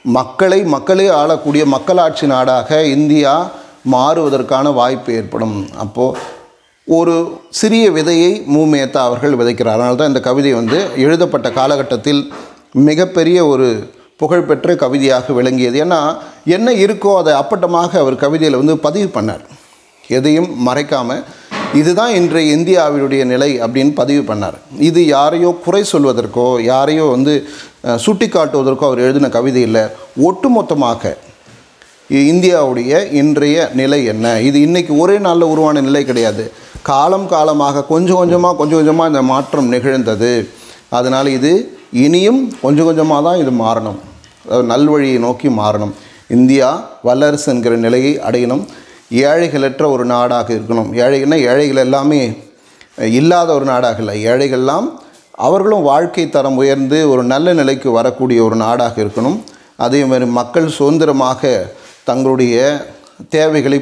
மக்களே ஆளக்கூடிய மக்களாட்சி நாடாக இந்தியா மாறுவதற்கான வாய்ப்பு ஏற்படும். அப்போது ஒரு சிறிய விதையை mu.metha அவர்கள் விதைக்கிறார். அதனால தான் இந்த கவிதை எழுதப்பட்ட காலகட்டத்தில் மிகப்பெரிய ஒரு புகழ்பெற்ற கவிதையாக விளங்கியது. ஏன்னா என்ன இருக்கோ அதை அப்பட்டமாக அவர் கவிதையில் பதிவு பண்ணார். எதையும் மறைக்காமல் இதுதான் இன்றைய இந்தியாவினுடைய நிலை அப்படின்னு பதிவு பண்ணார். இது யாரையோ குறை சொல்வதற்கோ, யாரையோ சுட்டி காட்டுவதற்கோ அவர் எழுதின கவிதை இல்லை. ஒட்டுமொத்தமாக இந்தியாவுடைய இன்றைய நிலை என்ன, இது இன்றைக்கி ஒரே நாளில் உருவான நிலை கிடையாது. காலமாக கொஞ்சம் கொஞ்சமாக இந்த மாற்றம் நிகழ்ந்தது. அதனால் இது இனியும் கொஞ்சம் கொஞ்சமாக தான் இது மாறணும், நல்வழியை நோக்கி மாறணும். இந்தியா வல்லரசு என்கிற நிலையை அடையணும். ஏழைகளற்ற ஒரு நாடாக இருக்கணும். ஏழைகள் எல்லாமே இல்லாத ஒரு நாடாக இல்லை, ஏழைகள்லாம் அவர்களும் வாழ்க்கை தரம் உயர்ந்து ஒரு நல்ல நிலைக்கு வரக்கூடிய ஒரு நாடாக இருக்கணும். அதே மாதிரி மக்கள் சுதந்திரமாக தங்களுடைய தேவைகளை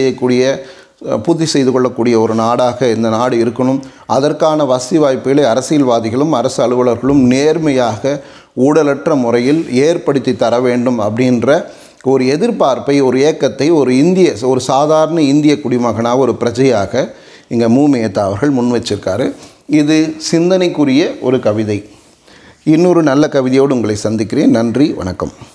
பூர்த்தி செய்து கொள்ளக்கூடிய ஒரு நாடாக இந்த நாடு இருக்கணும். அதற்கான வசதி வாய்ப்புகளை அரசியல்வாதிகளும் அரசு அலுவலர்களும் நேர்மையாக ஊழலற்ற முறையில் ஏற்படுத்தி தர வேண்டும் அப்படின்ற ஒரு எதிர்பார்ப்பை, ஒரு ஏக்கத்தை ஒரு சாதாரண இந்திய குடிமகனாக, ஒரு பிரஜையாக இங்கே mu.metha அவர்கள் முன் வச்சிருக்காரு. இது சிந்தனைக்குரிய ஒரு கவிதை. இன்னொரு நல்ல கவிதையோடு உங்களை சந்திக்கிறேன். நன்றி, வணக்கம்.